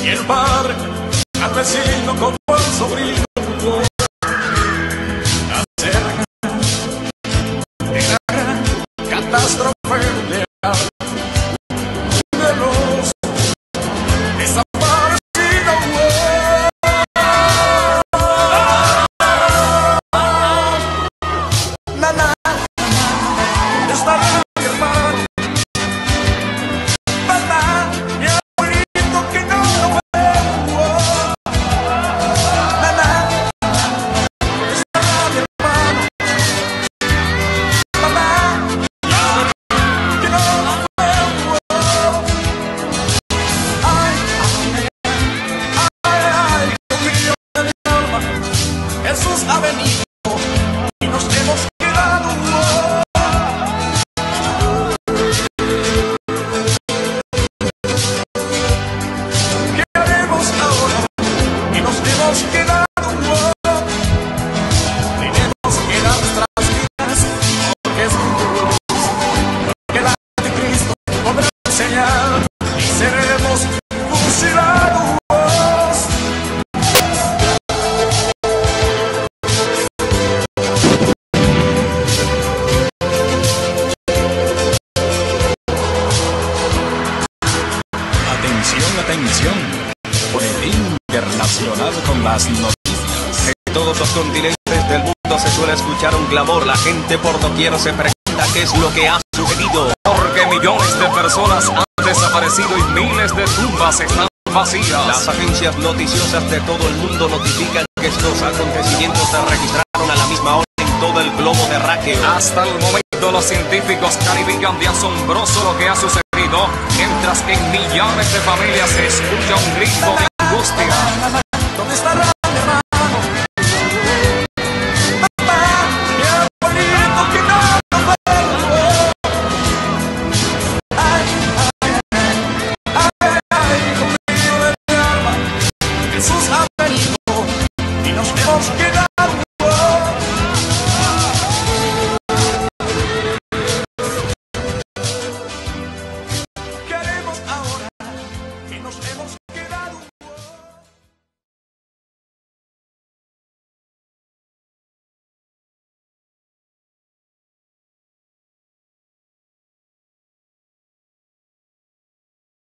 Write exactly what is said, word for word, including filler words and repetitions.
y el padre al vecino como al sobrino. Acerca de la gran catástrofe mundial de los desaparecidos. Nana, está mi hermano. Papá, y el abuelito que no lo veo. Nana, está mi hermano. Papá, y el abuelito que no lo veo. Ay, ay, ay, ay, Dios mío de mi alma, Jesús ha venido y nos hemos quedado. ¿Qué haremos ahora? Y nos hemos quedado. Tenemos que dar nuestras vidas, porque es Dios, porque el anticristo podrá enseñar y seremos fusilados. Atención, atención, boletín internacional con las noticias. En todos los continentes del mundo se suele escuchar un clamor. La gente por doquier se pregunta qué es lo que ha sucedido. Porque millones de personas han desaparecido y miles de tumbas están vacías. Las agencias noticiosas de todo el mundo notifican que estos acontecimientos se registraron a la misma hora en todo el globo terráqueo. Hasta el momento los científicos califican de asombroso lo que ha sucedido, mientras en millones de familias se escucha un grito de angustia. ¿Dónde estará?